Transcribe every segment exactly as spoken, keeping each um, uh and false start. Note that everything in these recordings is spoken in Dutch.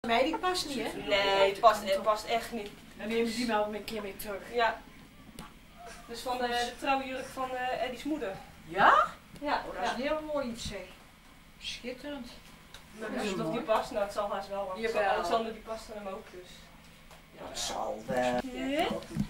mij die past niet, hè? Nee, het past, het past echt niet. Dan nemen ze die maar een keer mee terug. Ja. Dus van de, de trouwjurk van uh, Eddie's moeder. Ja? Ja. Oh, dat is een heel mooi iets, zeg. Schitterend. Maar dus of die past, nou het zal haast wel. Want Jawel. Alexander die past hem ook dus. Ja, dat zal wel. Ja.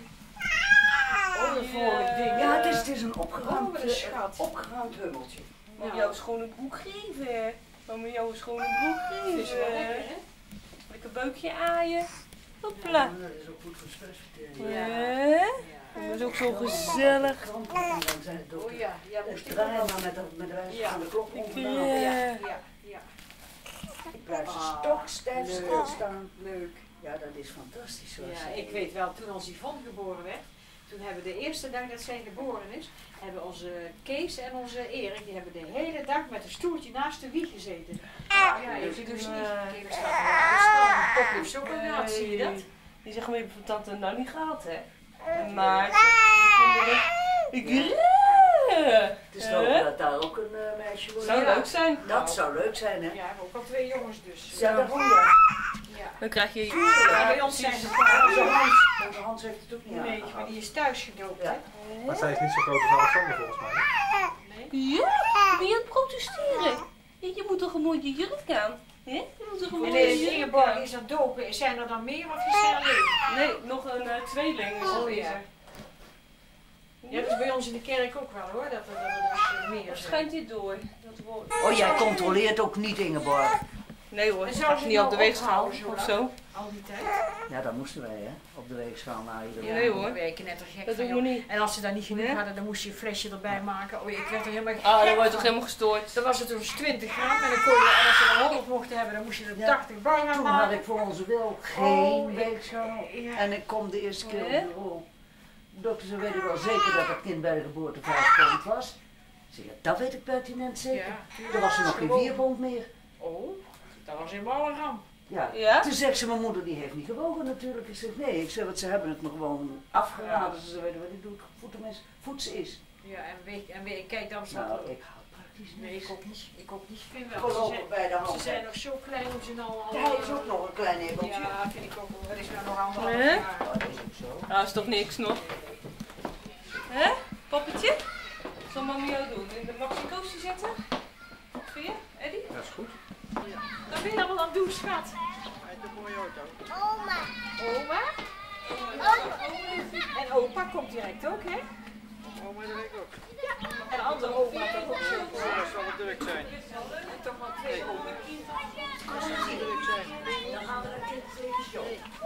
Oh, een vrolijk ding. Ja, het is, het is een opgeruimd, Oh, wat een schat. opgeruimd hummeltje. Moet Ja. jou een schone broek geven. Moet jou een schone broek geven. Dat is wel lekker, hè? Lekker beukje aaien. Ja, Hopla. dat is ook goed voor stressvertering. Ja. Hè? Ja. Dat is ook zo gezellig. Krampen en dan zijn het ook Oh ja, ja, moest het ik draaien wel. maar met de, met de wijze Ja. van de klok onderaan. Ja. Ja, ja, ja. Ik blijf ze Ah, stokstijf leuk. stilstaan. Leuk. Ja, dat is fantastisch zoals Ja, zij- ik weet wel, toen ons Yvonne geboren werd, toen hebben we de eerste dag dat zij geboren is, hebben onze Kees en onze Erik, die hebben de hele dag met een stoeltje naast de wieg gezeten. Ja, ik zie dus niet. Kijk, staat er Pop heeft zo gehad, zie je dat? Die zeggen maar van tante nou niet gehad hè. Maar ik Het is Huh? leuk dat daar ook een uh, meisje wordt. zou Ja. leuk zijn. Dat zou leuk zijn, hè? Ja, we hebben ook al twee jongens dus. Ja, daarom ja. Ja. Dan krijg je Ja, bij ons zijn ze Onze paar. Hans, onze Hans heeft het ook niet Nee, aan. maar die is thuis gedoopt, Ja. hè? Maar zij is niet zo groot als Alexander volgens mij. Nee. Ja, ben je aan het protesteren? Je, je moet toch een mooie jurk aan? Hè? Je moet toch een En mooie deze jurk Ingeborg aan? is er dopen. Zijn er dan meer of is er alleen? Nee, nog een uh, tweeling is Oh, er. ja. Ja, dat is bij ons in de kerk ook wel hoor, dat er, dat er dus eh, meer Of zijn. schijnt dit door? Dat wordt... Oh, jij controleert ook niet, Ingeborg. Nee hoor, En ik zou ga ze niet op nou de weegschaal ophouden, of zo zo. Al die tijd? Ja, dat moesten wij, hè? Op de weegschaal na iedere Ja, nee, hoor. We werken net er gek Dat van, doen we joh. niet. En als ze daar niet genoeg Nee? hadden, dan moest je een flesje erbij maken. Oh, ik werd er helemaal Ah, dan gek word je toch van. helemaal gestoord. Dan was het dus twintig gram en dan kon je, en als ze er honderd mochten hebben, dan moest je er Ja. tachtig bij gaan Toen had maken. ik voor onze wil geen Oh, ik- weegschaal. Ja. En ik kom de eerste keer op Hè? bureau. De dokter zei, weet ik wel zeker dat het kind bij de geboorte vijf pond was. Ik zeg, ja, dat weet ik pertinent zeker. Ja. Er was er nog geen Gewoon. vier pond meer. Oh, dat was helemaal een ramp. Ja. Ja? Toen zegt ze, mijn moeder die heeft niet gewogen natuurlijk. Ik zeg, nee. Ik zeg, want ze hebben het me gewoon afgeraden. Ze weten wat ik doe, voetenmis, voetsen is. Ja, en, week, en week, kijk, dan staat Nou, er... ik hou praktisch Nee, niks. ik ook niet. Ik ook niet. Ik vind wel. Ze Voorlopig zijn, bij de ze hand. zijn nog zo klein om ze nou al... Hij is ook nog een klein hebeltje. Ja, vind ik ook wel. Dat is nou nog anderhalf Hè? jaar. Oh, dat is ook zo. Nou, dat is toch niks nog. Hè? Poppetje? Zal mama jou doen? In de maxi-coaster zetten? Wat vind je, Eddie? Dat is goed. Wat ben je allemaal aan het doen, schat? Uit de mooie auto. Oma. En opa komt direct ook, hè? Oma, dat weet ik ook. En de andere oma toch ook zo. Dat zal wel druk zijn. En toch wel twee oma. Dat zal wel druk zijn. Dan gaan we naar kind even show.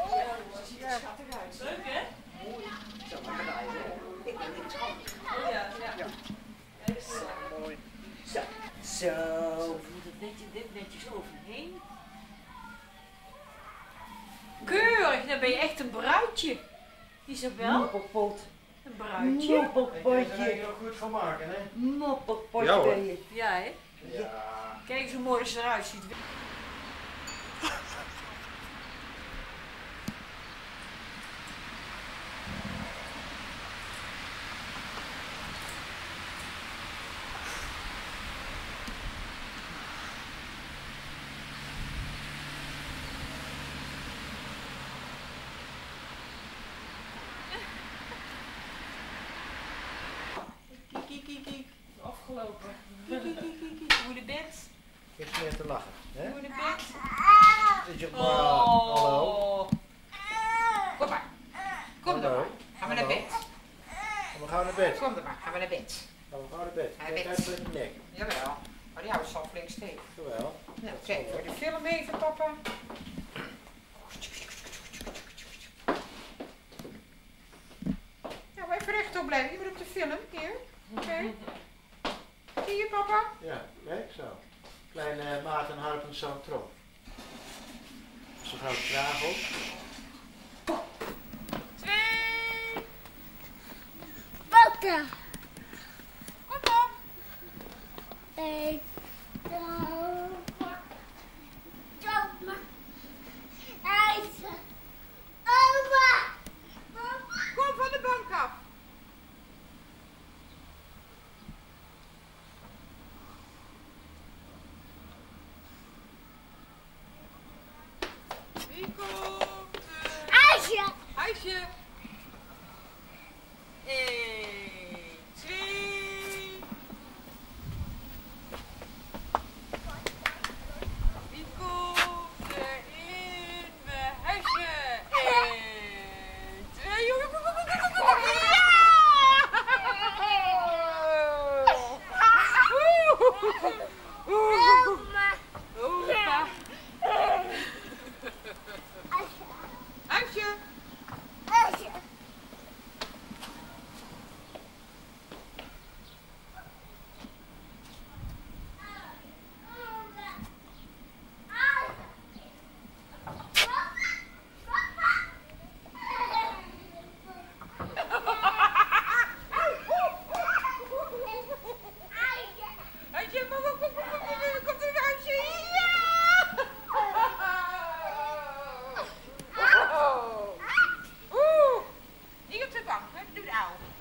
Leuk hè? Zo maar draaien. Ik ben niks anders. Oh ja, ja. Mooi. Zo. Zo. Moet het netjes, dit netjes overheen. Keurig, dan ben je echt een bruidje. Isabel, Moppelpot. een bruidje. Ik kan er Moppelpotje. heel goed van maken, hè? Moppelpotje Ja, hoor. ben je. Ja, hè? Ja. Kijk eens hoe mooi ze eruit ziet. Kijk, kijk, kijk, kijk. Afgelopen. Kijk, kijk, kijk, kijk, kijk. Hoe de bed. Iets meer te lachen, hè? Hoe de bed. Zit je op hallo? Kom maar. Kom dan Hallo? maar. Gaan we naar Hallo? bed. Kom, we gaan naar bed. Kom dan maar. Gaan we naar bed. Kom, we gaan naar bed. Naar Kijk bed. uit voor de nek. Jawel. Maar die houdt zo flink stevig. Jawel. Nou, kijk voor de film even, papa. Nou, even rechtop blijven. Je moet op de film. Hier. Oké. Zie je, papa? Ja, kijk zo. Kleine Maarten Harpens zo'n trop. Zo gaat het graag op. Papa. Kom dan. Ik Oma. Ijzer. Oma. Kom van de bank af. Huisje. Eén, twee. Wie komt er in mijn huisje? Eén, twee. Oma. Opa. Asje. Huisje. Asje. Huisje, mama, kom, kom, kom, kom, komt er een huisje? Ja! Oeh, niet op de bank, hè? Doe de ouwe.